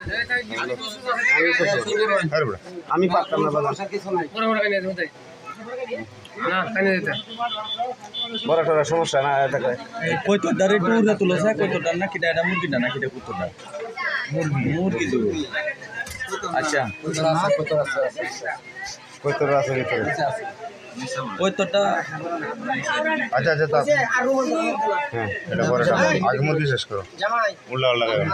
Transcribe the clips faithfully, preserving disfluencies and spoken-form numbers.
আমি পারতাম না বাবা বড় টড়া সমস্যা না কয়টার একটু উড়ে তুলেছে কয়টার না কিটা এটা মুরগিটা না কিটা কুত্তরটা মুরগি মুরগি তো আচ্ছা কয়টার আছে ভিতরে কয়টাটা আচ্ছা আচ্ছা তা হ্যাঁ এটা বড়টা আগে মুরগি শেষ করো উল্লা উল্লা করে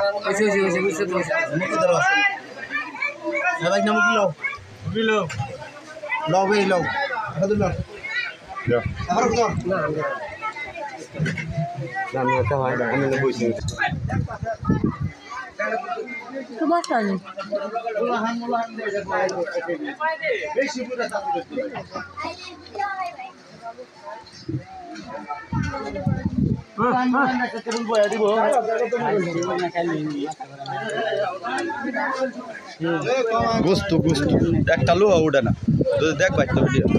ভাই নাম কি লও কি লও লও ভাই লও হাতে লও দাও আবার কর না আমি এটা হয় আমি বইছি তোমার সামনে বেশি পুরো গোস্ত গোস্ত একটা লোহা উঠে না তো দেখ ভাই তো ভিডিও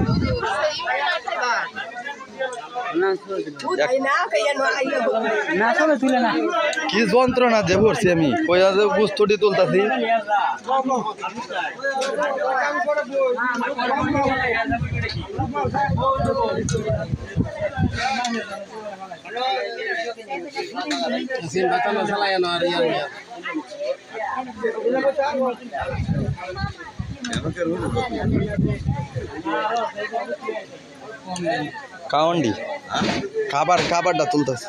কি যন্ত্রণা যে ভরছি আমি কইয়া যে গোস্তটি তুলতাছি কাউন্ডি খাবার খাবারটা তুলতেছে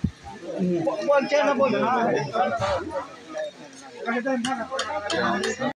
বলছে না বল